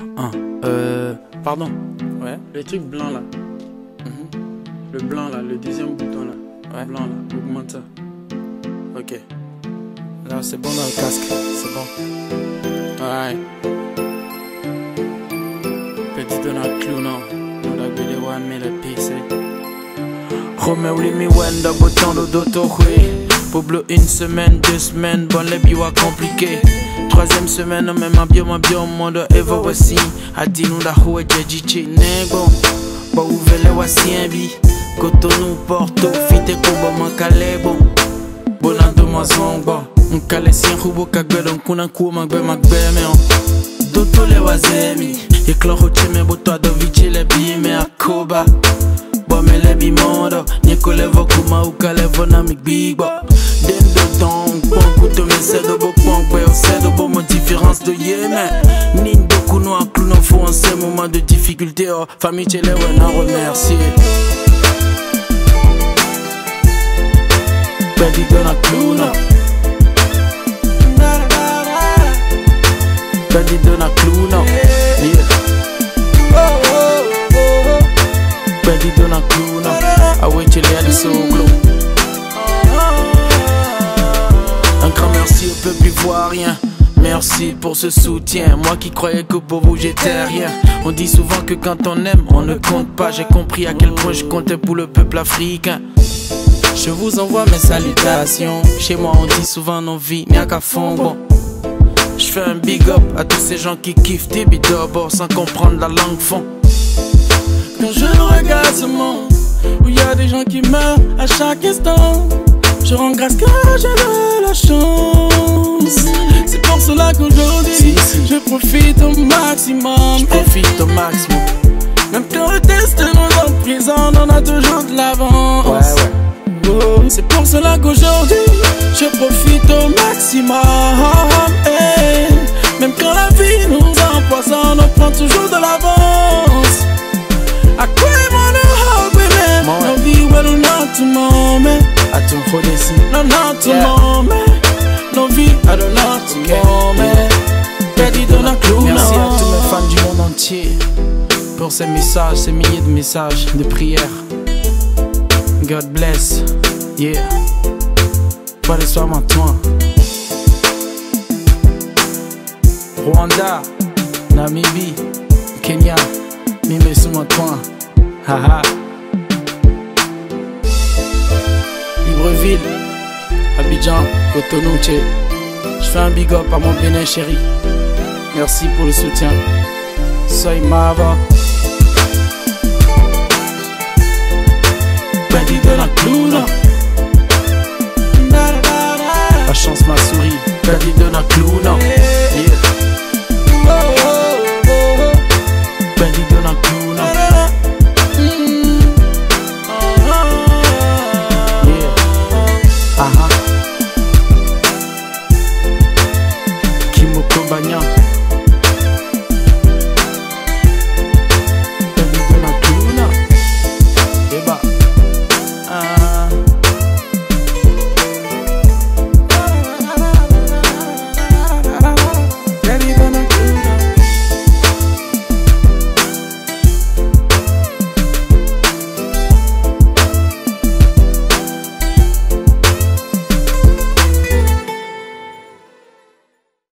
Pardon. Ouais. Le truc blanc là. Le blanc là, le deuxième bouton là. Ouais. Blanc là, augmente ça. Ok. Là, c'est bon dans le casque, c'est bon. Alright. Petit Donald Clooney. On a gagné one minute piece. Romeo Limi Wenda, botton d'Odotohue. Pablo une semaine, 2 semaines, bon les biwa compliqué. 3e semaine, même ma bio, monde Eva voici. A dit nous la rue Djedjichi, nego. Ba ouvele wasi un bi. Cotonou, Porto, fite kuba mankale bon. Bonando mazongba. Nkale si un rubo kagbe, donc kuna kuo magbe me on. Doto le wazemi. Yeklo hoche me boto adoviche le bi me akoba. Me lebi mondo, nyeko levo kuma uka levo na mi big bo. Dendo dong, bon kuto me sedo bo pong boy, sedo bo mon différence de yémen. Nindo kuno a clown faut en ces moments de difficulté, oh, famille télé ouais n'a remercié. Baby Donald Clooney. Baby Donald Clooney. Yeah. Baby Donald Clooney, ah ouais tu l'as dit solo. Un grand merci au peuple ivoirien. Merci pour ce soutien. Moi qui croyais que pour vous j'étais rien. On dit souvent que quand on aime, on ne compte pas. J'ai compris à quel point je comptais pour le peuple africain. Je vous envoie mes salutations. Chez moi on dit souvent non vie, n'y a qu'à fond bon. Je fais un big up à tous ces gens qui kiffent Tibi Dobo sans comprendre la langue fond. Quand je regarde ce monde où il y a des gens qui meurent à chaque instant, je rends grâce car j'ai de la chance. C'est pour cela qu'aujourd'hui je profite au maximum. Je profite au maximum. Même quand le destin nous emprisonne, on a toujours de l'avance. Ouais, ouais. Oh, c'est pour cela qu'aujourd'hui je profite au maximum. Hey. Même quand la vie nous empoisonne, on prend toujours de l'avance. I crave on the hug women. No vie well not to moment. I don't hold this. No not to moment. No vie I don't not to moment. Baby Donald Clooney. Merci à tous mes fans du monde entier pour ces messages, ces milliers de messages, de prières. God bless. Yeah. Pas de soir maintenant. Rwanda, Namibie, Kenya. Mime sous mon coin, haha. Libreville, Abidjan, Cotonou, je fais un big up à mon Bénin chéri. Merci pour le soutien. Soy Mava. Baby Donald Clooney. La chance m'a souri. Baby Donald Clooney. Yeah.